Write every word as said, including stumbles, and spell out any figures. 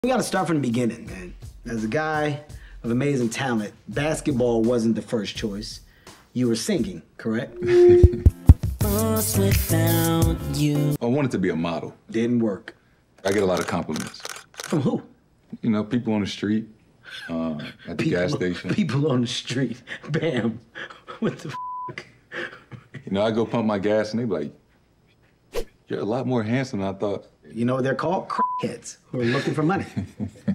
We gotta start from the beginning, man. As a guy of amazing talent, basketball wasn't the first choice. You were singing, correct? Without you. I wanted to be a model. Didn't work. I get a lot of compliments. From who? You know, people on the street, uh, at the People, gas station. people on the street. Bam. What the f***? You know, I go pump my gas and they be like, you're a lot more handsome than I thought. You know what they're called? Crackheads who are looking for money.